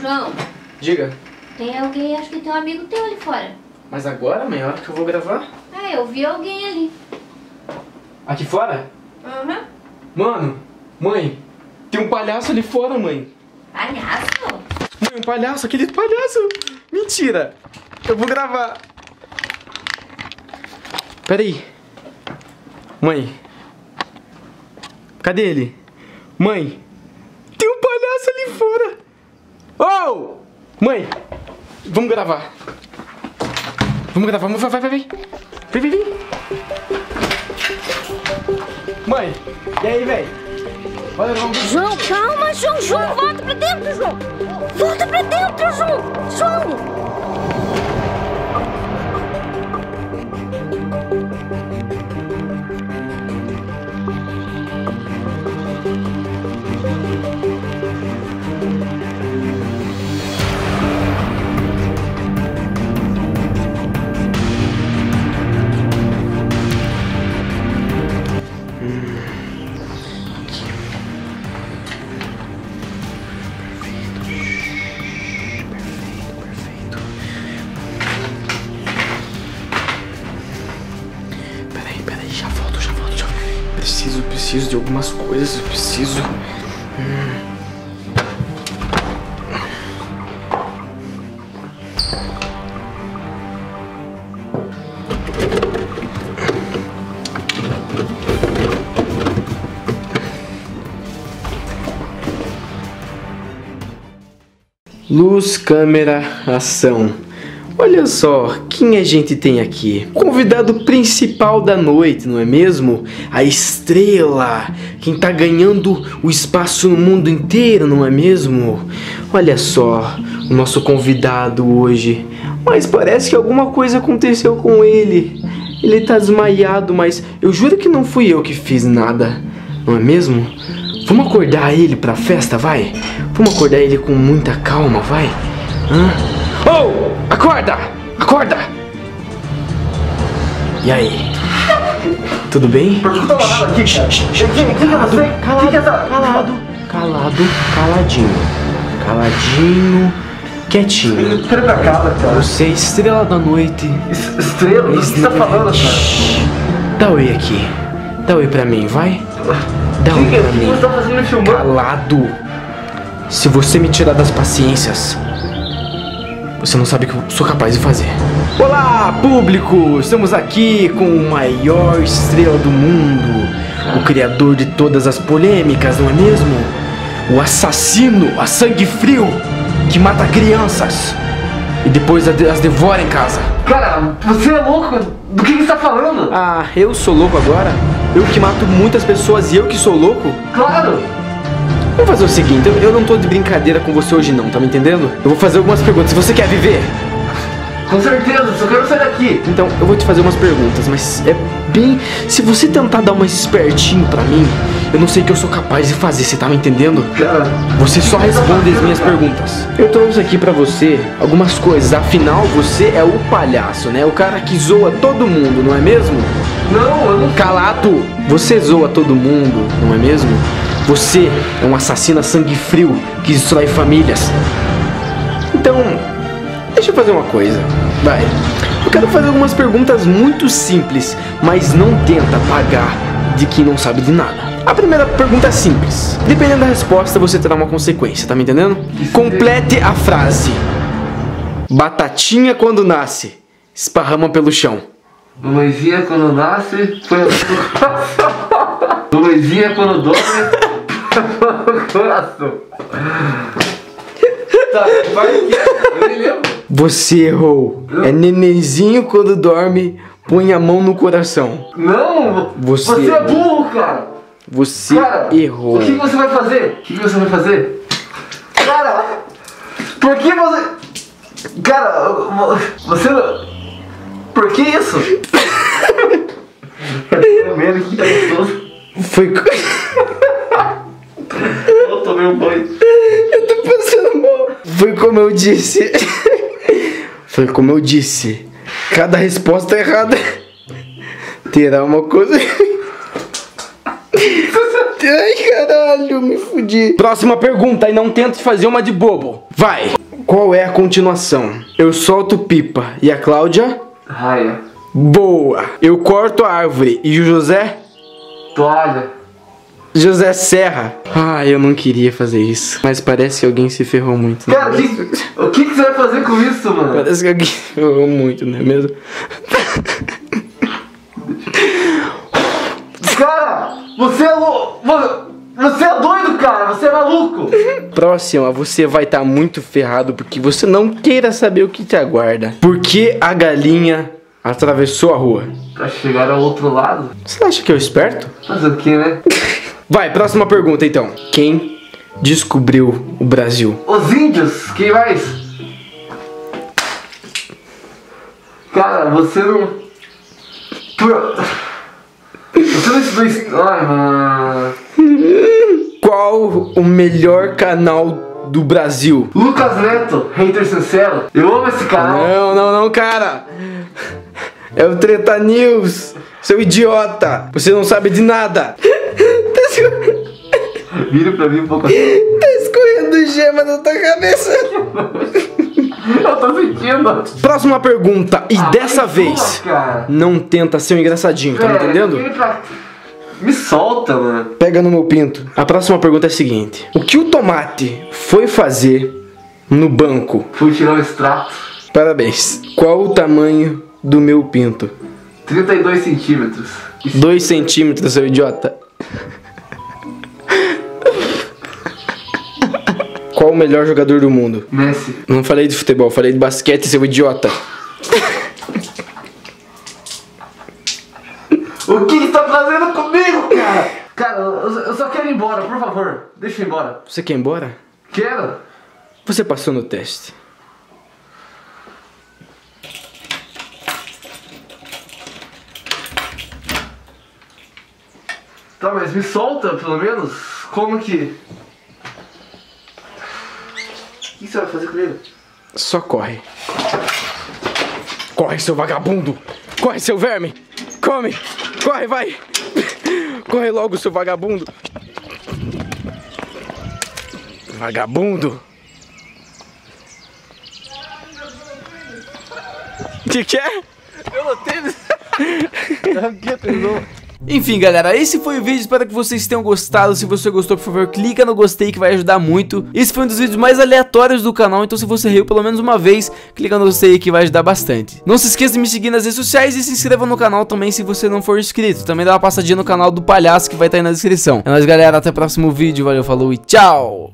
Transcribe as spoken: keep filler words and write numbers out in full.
João. Diga. Tem alguém, acho que tem um amigo teu ali fora. Mas agora, mãe, a hora que eu vou gravar? Ah, eu vi alguém ali. Aqui fora? Aham. Uhum. Mano, mãe, tem um palhaço ali fora, mãe. Palhaço? Mãe, um palhaço, aquele palhaço. Mentira. Eu vou gravar. Peraí. Mãe. Cadê ele? Mãe. Tem um palhaço ali fora. Oh! Mãe. Vamos gravar. Vamos gravar. Vai, vai, vai, vai. Vem, vem, vem. Mãe. E aí, velho? Olha, vamos... João, calma, João. João, volta pra dentro, João. Volta pra dentro, João. João. Preciso, preciso de algumas coisas, eu preciso... Hum. Luz, câmera, ação. Olha só, quem a gente tem aqui? O convidado principal da noite, não é mesmo? A estrela, quem tá ganhando o espaço no mundo inteiro, não é mesmo? Olha só, o nosso convidado hoje. Mas parece que alguma coisa aconteceu com ele. Ele tá desmaiado, mas eu juro que não fui eu que fiz nada, não é mesmo? Vamos acordar ele pra festa, vai? Vamos acordar ele com muita calma, vai? Hã? Oh! Acorda! Acorda! E aí? Tudo bem? Por que eu tô falando aqui, cara? Calado, calado, calado, calado, caladinho. Caladinho, quietinho. Estrela da casa, cara. Você é estrela da noite. Estrela? O que você tá falando, cara? Dá oi aqui. Dá oi pra mim, vai? Dá oi pra mim. O que você tá fazendo filmando? Calado. Se você me tirar das paciências, você não sabe o que eu sou capaz de fazer. Olá, público! Estamos aqui com o maior estrela do mundo, o criador de todas as polêmicas, não é mesmo? O assassino a sangue frio que mata crianças e depois as devora em casa. Cara, você é louco? Do que você tá falando? Ah, eu sou louco agora? Eu que mato muitas pessoas e eu que sou louco? Claro! Vamos fazer o seguinte, eu, eu não tô de brincadeira com você hoje não, tá me entendendo? Eu vou fazer algumas perguntas, se você quer viver. Com certeza, só quero sair daqui. Então, eu vou te fazer umas perguntas, mas é bem... Se você tentar dar uma espertinho pra mim, eu não sei o que eu sou capaz de fazer, você tá me entendendo? Cara, você só responde as minhas perguntas. Eu trouxe aqui pra você algumas coisas, afinal, você é o palhaço, né? O cara que zoa todo mundo, não é mesmo? Não, eu não... Calado! Você zoa todo mundo, não é mesmo? Você é um assassino a sangue frio que destrói famílias. Então, deixa eu fazer uma coisa. Vai. Eu quero fazer algumas perguntas muito simples, mas não tenta pagar de quem não sabe de nada. A primeira pergunta é simples. Dependendo da resposta, você terá uma consequência, tá me entendendo? Complete a frase. Batatinha quando nasce, esparrama pelo chão. Mãezinha quando nasce, foi... Mãezinha quando dorme... Coração. Tá, vai aqui. Eu me lembro. Você errou. Eu? É nenenzinho quando dorme, põe a mão no coração. Não, você, você é burro, cara. Você cara, errou. O que você vai fazer? O que você vai fazer? Cara, por que você... Cara, você... Por que isso? Primeiro que tá gostoso. Foi... Eu tomei um banho. Eu tô passando mal. Foi como eu disse. Foi como eu disse. Cada resposta errada terá uma coisa. Ai, caralho, me fudi. Próxima pergunta, e não tente fazer uma de bobo. Vai. Qual é a continuação? Eu solto pipa e a Cláudia? Raia. Boa. Eu corto a árvore e o José? Toalha. José Serra. Ah, eu não queria fazer isso. Mas parece que alguém se ferrou muito. Né? Cara, que, o que, que você vai fazer com isso, mano? Parece que alguém se ferrou muito, não é mesmo? Cara, você é louco. Você é doido, cara. Você é maluco. Próxima, você vai estar tá muito ferrado porque você não queira saber o que te aguarda. Por que a galinha atravessou a rua? Pra chegar ao outro lado? Você acha que eu esperto? Fazer o que, né? Vai, próxima pergunta então. Quem descobriu o Brasil? Os índios. Quem mais? Cara, você não... Você não estudou isso... Ai, mano... Qual o melhor canal do Brasil? Lucas Neto, hater sincero. Eu amo esse canal. Não, não, não, cara. É o Treta News. Seu idiota. Você não sabe de nada. Vira pra mim um pouco assim. Tá escorrendo gema na tua cabeça. Eu tô sentindo. Próxima pergunta. E Ah, dessa mas vez, porra, cara. não tenta ser um engraçadinho, tá me Velho, entendendo? vira pra- Me solta, mano. Pega no meu pinto. A próxima pergunta é a seguinte. O que o tomate foi fazer no banco? Fui tirar o extrato. Parabéns. Qual o tamanho do meu pinto? trinta e dois centímetros. Dois centímetros, seu idiota. Qual o melhor jogador do mundo? Messi. Não falei de futebol, falei de basquete, seu idiota. O que você tá fazendo comigo, cara? Cara, eu eu só quero ir embora, por favor. Deixa eu ir embora. Você quer ir embora? Quero. Você passou no teste. Tá, mas me solta, pelo menos. Como que... O que você vai fazer comigo? Só corre. Corre, seu vagabundo. Corre, seu verme. Come. Corre, vai. Corre logo, seu vagabundo. Vagabundo. O que que é? Eu não tenho... Enfim, galera, esse foi o vídeo, espero que vocês tenham gostado. Se você gostou, por favor, clica no gostei que vai ajudar muito. Esse foi um dos vídeos mais aleatórios do canal, então se você riu pelo menos uma vez, clica no gostei que vai ajudar bastante. Não se esqueça de me seguir nas redes sociais e se inscreva no canal também se você não for inscrito. Também dá uma passadinha no canal do Palhaço que vai estar aí na descrição. É nóis, galera, até o próximo vídeo, valeu, falou e tchau!